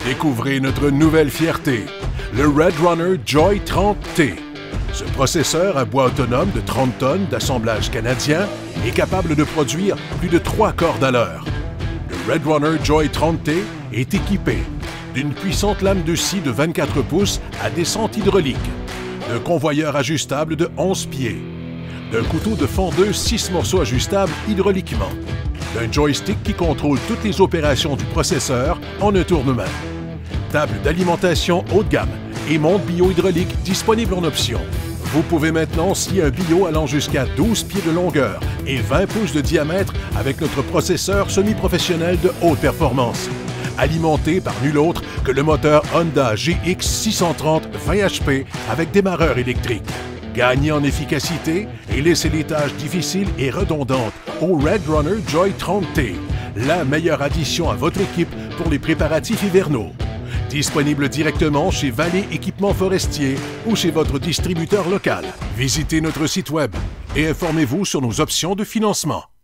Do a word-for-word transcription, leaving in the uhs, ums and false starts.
Découvrez notre nouvelle fierté, le Red Runner Joy trente T. Ce processeur à bois autonome de trente tonnes d'assemblage canadien est capable de produire plus de trois cordes à l'heure. Le Red Runner Joy trente T est équipé d'une puissante lame de scie de vingt-quatre pouces à descente hydraulique, d'un convoyeur ajustable de onze pieds, d'un couteau de fondeuse six morceaux ajustables hydrauliquement, d'un joystick qui contrôle toutes les opérations du processeur en un tournement, table d'alimentation haut de gamme et montre bio-hydraulique disponible en option. Vous pouvez maintenant scier un bio allant jusqu'à douze pieds de longueur et vingt pouces de diamètre avec notre processeur semi-professionnel de haute performance, alimenté par nul autre que le moteur Honda G X six cent trente vingt H P avec démarreur électrique. Gagnez en efficacité et laissez les tâches difficiles et redondantes au Red Runner Joy trente T, la meilleure addition à votre équipe pour les préparatifs hivernaux. Disponible directement chez Vallée Équipements Forestiers ou chez votre distributeur local. Visitez notre site web et informez-vous sur nos options de financement.